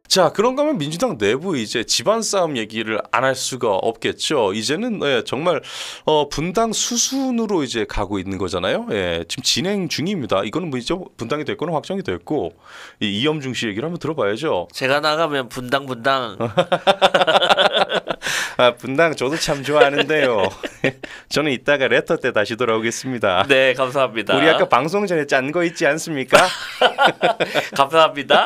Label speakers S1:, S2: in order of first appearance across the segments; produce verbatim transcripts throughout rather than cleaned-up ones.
S1: 자, 그런가 하면 민주당 내부 이제 집안 싸움 얘기를 안 할 수가 없겠죠. 이제는 예, 정말 어, 분당 수순으로 이제 가고 있는 거잖아요. 예, 지금 진행 중입니다. 이거는 뭐 이제 분당이 됐거나 확정이 됐고 이 이염중 씨 얘기를 한번 들어봐야죠.
S2: 제가 나가면 분당 분당.
S1: 아, 분당 저도 참 좋아하는데요. 저는 이따가 레터 때 다시 돌아오겠습니다.
S2: 네, 감사합니다.
S1: 우리 아까 방송 전에 짠 거 있지 않습니까?
S2: 감사합니다.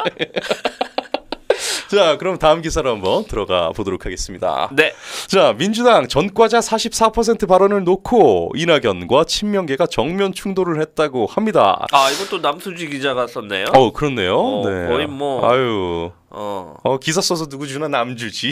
S1: 자, 그럼 다음 기사로 한번 들어가 보도록 하겠습니다.
S2: 네.
S1: 자, 민주당 전과자 사십사 퍼센트 발언을 놓고 이낙연과 친명계가 정면 충돌을 했다고 합니다.
S2: 아, 이것도 남수지 기자가 썼네요.
S1: 어, 그렇네요.
S2: 어,
S1: 네.
S2: 거의 뭐.
S1: 아유.
S2: 어.
S1: 어, 기사 써서 누구 주나 남 주지.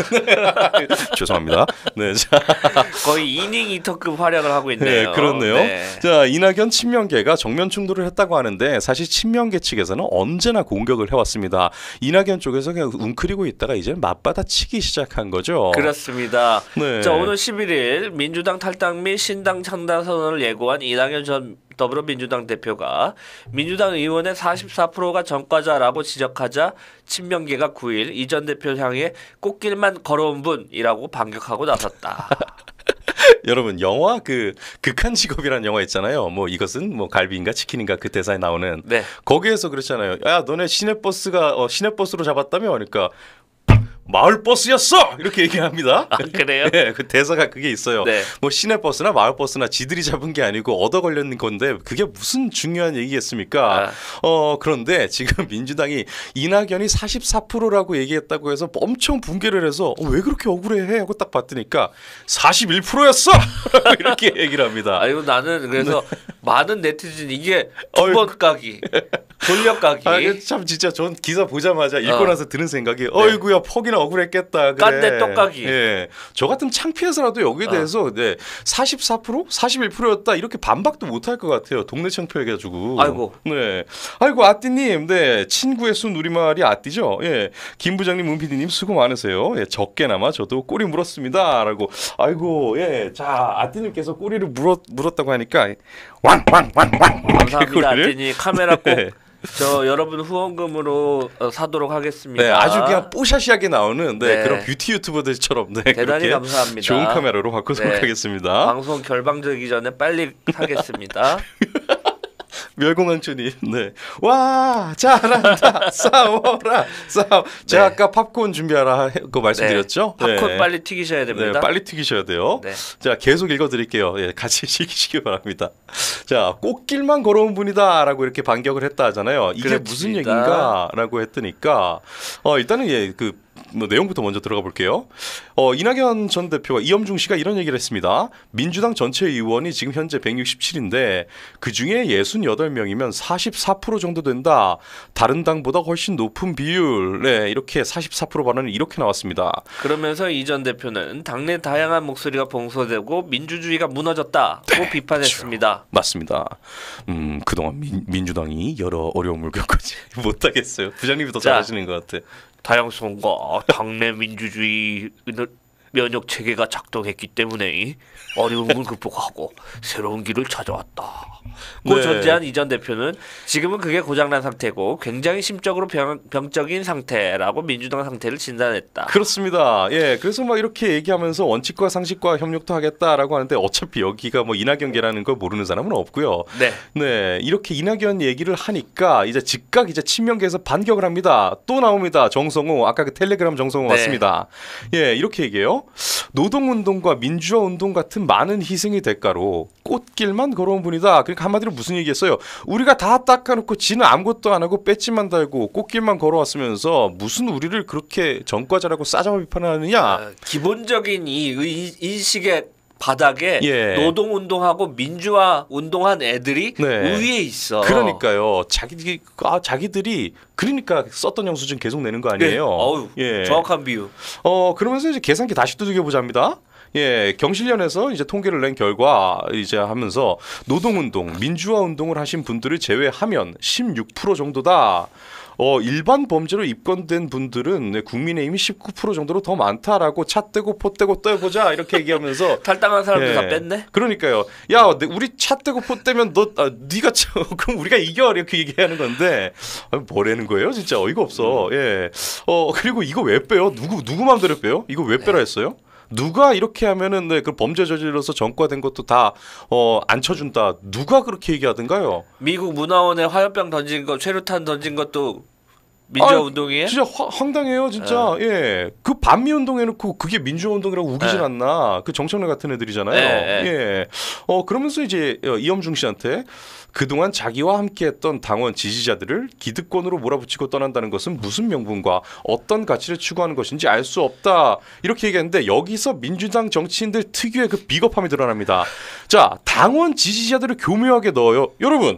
S1: 죄송합니다. 네, 자.
S2: 거의 이닝 이터급 활약을 하고 있네요.
S1: 네, 그렇네요.
S2: 네.
S1: 자, 이낙연 친명계가 정면 충돌을 했다고 하는데 사실 친명계 측에서는 언제나 공격을 해왔습니다. 이낙연 쪽에서 그냥 웅크리고 있다가 이제 맞받아치기 시작한 거죠.
S2: 그렇습니다.
S1: 네.
S2: 자, 오늘 십일 일 민주당 탈당 및 신당 창당 선언을 예고한 이낙연 전 더불어민주당 대표가 민주당 의원의 사십사 퍼센트가 전과자라고 지적하자 친명계가 구 일 이 전 대표 향해 꽃길만 걸어온 분이라고 반격하고 나섰다.
S1: 여러분, 영화 그 극한 직업이라는 영화 있잖아요. 뭐 이것은 뭐 갈비인가 치킨인가 그 대사에 나오는.
S2: 네.
S1: 거기에서 그렇잖아요. 야, 너네 시내버스가 어, 시내버스로 잡았다며? 그러니까 마을 버스였어! 이렇게 얘기합니다.
S2: 아, 그래요?
S1: 네, 그 대사가 그게 있어요.
S2: 네.
S1: 뭐 시내버스나 마을버스나 지들이 잡은 게 아니고 얻어 걸렸는 건데 그게 무슨 중요한 얘기겠습니까?
S2: 아.
S1: 어, 그런데 지금 민주당이 이낙연이 사십사 퍼센트라고 얘기했다고 해서 엄청 붕괴를 해서 어, 왜 그렇게 억울해? 하고 딱 봤더니까 사십일 퍼센트였어! 이렇게 얘기를 합니다.
S2: 아이고, 나는 그래서 네. 많은 네티즌 이게 두 번 까기, 돌려 까기.
S1: 아, 참 진짜 전 기사 보자마자 읽고
S2: 어.
S1: 나서 드는 생각이 네. 어이구야 퍽이나 억울했겠다. 그래.
S2: 깐데 똑까기.
S1: 예, 저 같으면 창피해서라도 여기에 대해서 어. 네, 사십사 퍼센트, 사십일 퍼센트였다 이렇게 반박도 못할 것 같아요. 동네 창피해가지고.
S2: 아이고.
S1: 네, 아이고 아띠님, 네 친구의 수 우리말이 아띠죠. 예, 김 부장님, 문피디님 수고 많으세요. 예, 적게나마 저도 꼬리 물었습니다라고. 아이고, 예, 자 아띠님께서 꼬리를 물었 물었다고 하니까 왕왕왕왕.
S2: 감사합니다, 아띠님. 카메라 꼭. 네. 저 여러분 후원금으로 어, 사도록 하겠습니다.
S1: 네, 아주 그냥 뽀샤시하게 나오는 네,
S2: 네.
S1: 그런 뷰티 유튜버들처럼 네,
S2: 대단히 감사합니다.
S1: 좋은 카메라로 바꾸도록 네. 하겠습니다.
S2: 방송 결방되기 전에 빨리 하겠습니다.
S1: 멸공왕초님, 네, 와 잘한다, 싸워라, 싸워. 제가 네. 아까 팝콘 준비하라 그 말씀드렸죠.
S2: 네. 팝콘
S1: 네.
S2: 빨리 튀기셔야 됩니다.
S1: 네, 빨리 튀기셔야 돼요. 네. 자, 계속 읽어드릴게요. 예, 같이 시키시기 바랍니다. 자, 꽃길만 걸어온 분이다라고 이렇게 반격을 했다 하잖아요. 이게 그렇습니다. 무슨 얘기인가라고 했더니까 어, 일단은 예, 그 뭐 내용부터 먼저 들어가 볼게요. 어, 이낙연 전 대표와 이염중 씨가 이런 얘기를 했습니다. 민주당 전체 의원이 지금 현재 백육십칠인데 그중에 육십팔 명이면 사십사 퍼센트 정도 된다. 다른 당보다 훨씬 높은 비율. 네, 이렇게 사십사 퍼센트 발언이 이렇게 나왔습니다.
S2: 그러면서 이 전 대표는 당내 다양한 목소리가 봉소되고 민주주의가 무너졌다고 네, 비판했습니다.
S1: 맞습니다. 음, 그동안 민, 민주당이 여러 어려움을 겪었지. 못하겠어요. 부장님이 더 잘하시는 것 같아.
S2: 다양성과 당내 민주주의 면역 체계가 작동했기 때문에 어려움을 극복하고 새로운 길을 찾아왔다. 고 네. 전제한 이 전 대표는 지금은 그게 고장난 상태고 굉장히 심적으로 병, 병적인 상태라고 민주당 상태를 진단했다.
S1: 그렇습니다. 예, 그래서 막 이렇게 얘기하면서 원칙과 상식과 협력도 하겠다라고 하는데 어차피 여기가 뭐 이낙연계라는 걸 모르는 사람은 없고요.
S2: 네,
S1: 네, 이렇게 이낙연 얘기를 하니까 이제 즉각 이제 친명계에서 반격을 합니다. 또 나옵니다. 정성호, 아까 그 텔레그램 정성호 네. 왔습니다. 예, 이렇게 얘기해요. 노동운동과 민주화운동 같은 많은 희생의 대가로 꽃길만 걸어온 분이다. 그러니까 한마디로 무슨 얘기했어요? 우리가 다 닦아놓고 지는 아무것도 안 하고 배지만 달고 꽃길만 걸어왔으면서 무슨 우리를 그렇게 전과자라고 싸잡아 비판하느냐?
S2: 어, 기본적인 이 의, 인식의 바닥에
S1: 예.
S2: 노동운동하고 민주화 운동한 애들이
S1: 네.
S2: 위에 있어.
S1: 그러니까요. 자기 아, 자기들이 그러니까 썼던 영수증 계속 내는 거 아니에요?
S2: 네. 어우,
S1: 예.
S2: 정확한 비유.
S1: 어 그러면서 이제 계산기 다시 두들겨 보자입니다. 예, 경실련에서 이제 통계를 낸 결과 이제 하면서 노동운동, 민주화 운동을 하신 분들을 제외하면 십육 퍼센트 정도다. 어, 일반 범죄로 입건된 분들은 국민의힘이 십구 퍼센트 정도로 더 많다라고 차 떼고 포 떼고 떼보자 이렇게 얘기하면서
S2: 탈당한 사람들
S1: 예.
S2: 다 뺐네.
S1: 그러니까요. 야, 우리 차 떼고 포 떼면 너 아, 네가 차, 그럼 우리가 이겨 이렇게 얘기하는 건데 아, 뭐라는 거예요? 진짜 어이가 없어. 음. 예. 어 그리고 이거 왜 빼요? 누구 누구 마음대로 빼요? 이거 왜 빼라 했어요? 누가 이렇게 하면은 네, 그 범죄 저질러서 전과된 것도 다 어, 안 쳐준다. 누가 그렇게 얘기하던가요?
S2: 미국 문화원에 화염병 던진 거, 최루탄 던진 것도 민주화 아, 운동이에요?
S1: 진짜 화, 황당해요, 진짜. 에. 예, 그 반미 운동 해놓고 그게 민주화 운동이라고 우기질 에. 않나? 그 정청래 같은 애들이잖아요. 에. 예. 어 그러면서 이제 이엄중 씨한테 그동안 자기와 함께했던 당원 지지자들을 기득권으로 몰아붙이고 떠난다는 것은 무슨 명분과 어떤 가치를 추구하는 것인지 알 수 없다. 이렇게 얘기했는데 여기서 민주당 정치인들 특유의 그 비겁함이 드러납니다. 자, 당원 지지자들을 교묘하게 넣어요, 여러분.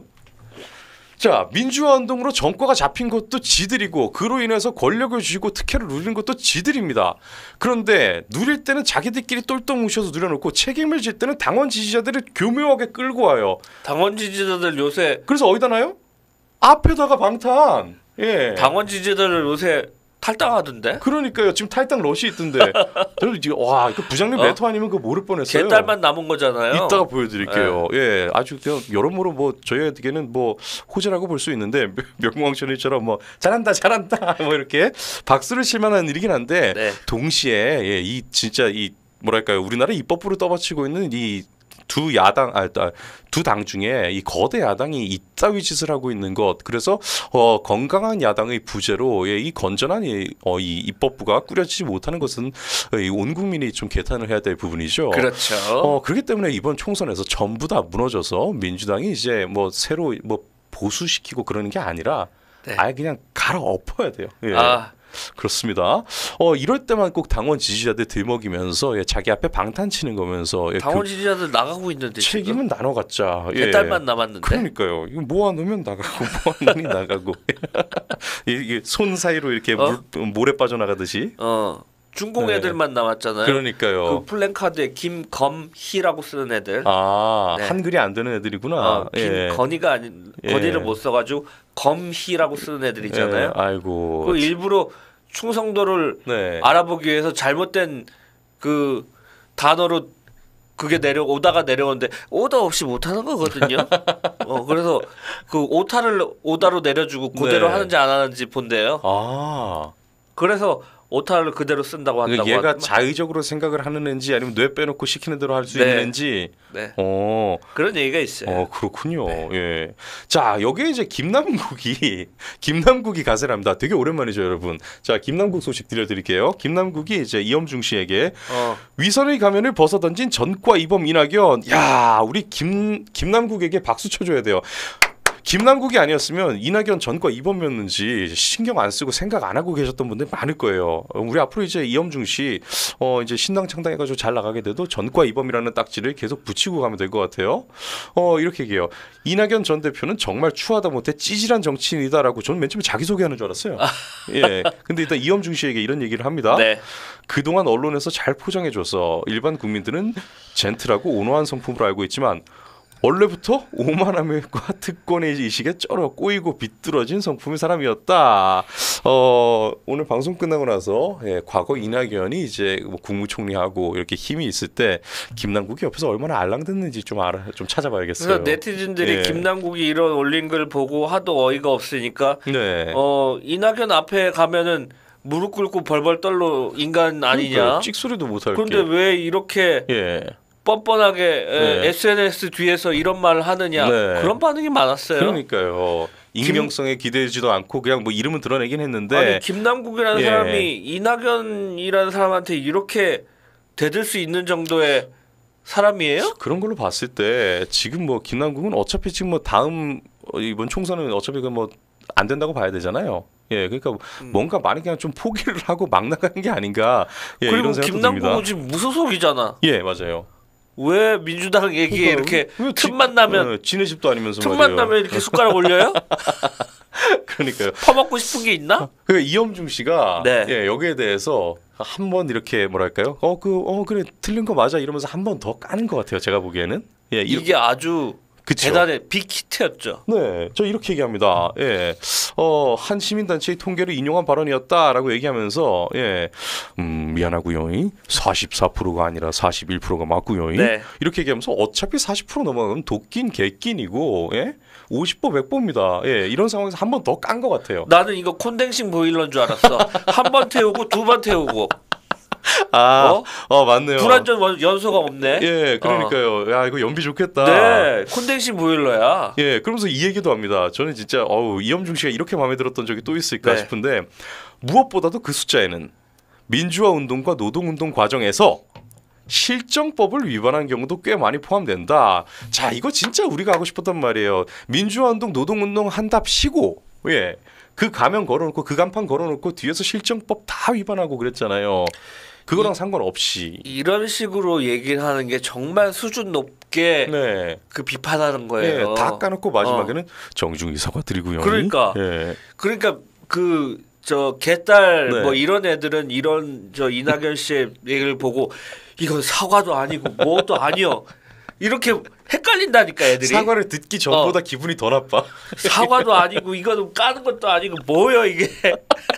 S1: 자, 민주화 운동으로 정과가 잡힌 것도 지들이고 그로 인해서 권력을 쥐고 특혜를 누리는 것도 지들입니다. 그런데 누릴 때는 자기들끼리 똘똘 뭉쳐서 누려놓고 책임을 질 때는 당원 지지자들을 교묘하게 끌고 와요.
S2: 당원 지지자들 요새
S1: 그래서 어디다 놔요? 앞에다가 방탄. 예.
S2: 당원 지지자들 요새 탈당하던데?
S1: 그러니까요. 지금 탈당 러시 있던데. 저는 지금 와, 이거 부장님 메토 어? 아니면 그거 모를 뻔했어요.
S2: 제 딸만 남은 거잖아요.
S1: 이따가 보여드릴게요. 네. 예, 아주 그냥 여러모로 뭐 저희에게는 뭐 호재라고 볼 수 있는데 명광천이처럼 뭐 잘한다, 잘한다, 뭐 이렇게 박수를 칠 만한 일이긴 한데 네. 동시에 예, 이 진짜 이 뭐랄까요, 우리나라 입법부를 떠받치고 있는 이 두 야당, 아, 두 당 중에 이 거대 야당이 이따위 짓을 하고 있는 것. 그래서 어, 건강한 야당의 부재로 예, 이 건전한 이, 어, 이 입법부가 꾸려지지 못하는 것은 이 온 국민이 좀 개탄을 해야 될 부분이죠.
S2: 그렇죠.
S1: 어, 그렇기 때문에 이번 총선에서 전부 다 무너져서 민주당이 이제 뭐 새로 뭐 보수시키고 그러는 게 아니라 네. 아예 그냥 갈아엎어야 돼요. 예. 아. 그렇습니다. 어 이럴 때만 꼭 당원 지지자들 들먹이면서 예, 자기 앞에 방탄 치는 거면서 예,
S2: 당원 지지자들 나가고 있는데
S1: 책임은 나눠 갖자.
S2: 예. 달만 남았는데.
S1: 그러니까요. 이거 모아놓으면 나가고 모아놓으니 나가고 이게 손 사이로 이렇게 어? 물, 모래 빠져나가듯이.
S2: 어. 중공 애들만 네. 남았잖아요.
S1: 그러니까요.
S2: 그 플랜카드에 김검희라고 쓰는 애들.
S1: 아 네. 한글이 안 되는 애들이구나.
S2: 어, 김건희가 아닌 건희를 예. 못 써가지고 검희라고 쓰는 애들 있잖아요.
S1: 예. 아이고.
S2: 그 일부러 충성도를 네. 알아보기 위해서 잘못된 그 단어로 그게 내려오다가 내려오는데 오다 없이 못하는 거거든요. 어 그래서 그 오타를 오다로 내려주고 그대로 네. 하는지 안 하는지 본대요.
S1: 아
S2: 그래서 오타를 그대로 쓴다고 한다고.
S1: 얘가 하더만. 자의적으로 생각을 하는 애인지 아니면 뇌 빼놓고 시키는 대로 할 수 네. 있는 애인지.
S2: 네.
S1: 어.
S2: 그런 얘기가 있어요.
S1: 어 그렇군요. 네. 예. 자 여기에 이제 김남국이 김남국이 가세랍니다. 되게 오랜만이죠, 여러분. 자 김남국 소식 들려드릴게요. 김남국이 이제 이엄중 씨에게 어. 위선의 가면을 벗어던진 전과 이범 이낙연. 야 우리 김 김남국에게 박수 쳐줘야 돼요. 김남국이 아니었으면 이낙연 전과 이범이었는지 신경 안 쓰고 생각 안 하고 계셨던 분들 많을 거예요. 우리 앞으로 이제 이엄중 씨 어 이제 신당 창당해가지고 잘 나가게 돼도 전과 이범이라는 딱지를 계속 붙이고 가면 될 것 같아요. 어 이렇게 얘기해요. 이낙연 전 대표는 정말 추하다 못해 찌질한 정치인이다라고 저는 맨 처음에 자기소개하는 줄 알았어요. 예. 근데 일단 이엄중 씨에게 이런 얘기를 합니다. 네. 그동안 언론에서 잘 포장해줘서 일반 국민들은 젠틀하고 온화한 성품으로 알고 있지만 원래부터 오만함과 특권의 의식에 쩔어 꼬이고 비뚤어진 성품의 사람이었다. 어, 오늘 방송 끝나고 나서 예, 과거 이낙연이 이제 뭐 국무총리하고 이렇게 힘이 있을 때 김남국이 옆에서 얼마나 알랑댔는지 좀 알아 좀 찾아봐야겠어요.
S2: 그래서 네티즌들이 예. 김남국이 이런 올린 글 보고 하도 어이가 없으니까 네. 어, 이낙연 앞에 가면은 무릎 꿇고 벌벌 떨로 인간 아니냐.
S1: 그러니까, 찍소리도 못할 게.
S2: 그런데 왜 이렇게 예. 뻔뻔하게 네. 에스엔에스 뒤에서 이런 말을 하느냐 네. 그런 반응이 많았어요.
S1: 그러니까요. 익명성에 기대지도 않고 그냥 뭐 이름은 드러내긴 했는데
S2: 아니 김남국이라는 예. 사람이 이낙연이라는 사람한테 이렇게 대들 수 있는 정도의 사람이에요?
S1: 그런 걸로 봤을 때 지금 뭐 김남국은 어차피 지금 뭐 다음 이번 총선은 어차피 그 뭐 안 된다고 봐야 되잖아요. 예, 그러니까 음. 뭔가 많이 그냥 좀 포기를 하고 막 나가는 게 아닌가. 예,
S2: 그리고
S1: 이런 생각도
S2: 김남국은
S1: 듭니다.
S2: 지금 무소속이잖아.
S1: 예, 맞아요.
S2: 왜 민주당 얘기에 그러니까, 이렇게 틈만 나면
S1: 어, 지네 집도 아니면서
S2: 틈만 나면 이렇게 숟가락 올려요?
S1: 그러니까요.
S2: 퍼먹고 싶은 게 있나?
S1: 그 이염중 씨가
S2: 네.
S1: 예, 여기에 대해서 한번 이렇게 뭐랄까요? 어 그 어 그래 틀린 거 맞아 이러면서 한 번 더 까는 것 같아요. 제가 보기에는. 예,
S2: 이게 아주
S1: 그쵸?
S2: 대단해 빅히트였죠.
S1: 네, 저 이렇게 얘기합니다. 예, 어, 한 시민단체의 통계를 인용한 발언이었다라고 얘기하면서, 예, 음, 미안하고요. 사십사 퍼센트가 아니라 사십일 퍼센트가 맞고요.
S2: 네.
S1: 이렇게 얘기하면서 어차피 사십 퍼센트 넘어가면 도끼인 개끼인이고, 예, 오십 번 백 번입니다. 예, 이런 상황에서 한 번 더 깐 것 같아요.
S2: 나는 이거 콘덴싱 보일러인 줄 알았어. 한 번 태우고 두 번 태우고.
S1: 아, 어, 어 맞네요.
S2: 불안전 연소가 없네.
S1: 예, 그러니까요. 어. 야, 이거 연비 좋겠다.
S2: 네, 콘덴싱 보일러야.
S1: 예, 그러면서 이 얘기도 합니다. 저는 진짜 어우 이염중 씨가 이렇게 마음에 들었던 적이 또 있을까
S2: 네.
S1: 싶은데 무엇보다도 그 숫자에는 민주화 운동과 노동 운동 과정에서 실정법을 위반한 경우도 꽤 많이 포함된다. 자, 이거 진짜 우리가 하고 싶었단 말이에요. 민주화 운동, 노동 운동 한답시고, 예, 그 가면 걸어놓고 그 간판 걸어놓고 뒤에서 실정법 다 위반하고 그랬잖아요. 그거랑 이, 상관없이
S2: 이런 식으로 얘기를 하는 게 정말 수준 높게
S1: 네.
S2: 그 비판하는 거예요.
S1: 네, 다 까놓고 마지막에는 어. 정중히 사과드리고요.
S2: 그러니까,
S1: 네.
S2: 그러니까 그 저 개딸
S1: 네.
S2: 뭐 이런 애들은 이런 저 이낙연 씨의 얘기를 보고 이건 사과도 아니고 뭐도 아니요. 이렇게 헷갈린다니까 애들이.
S1: 사과를 듣기 전보다
S2: 어.
S1: 기분이 더 나빠.
S2: 사과도 아니고 이거는 까는 것도 아니고 뭐요 이게.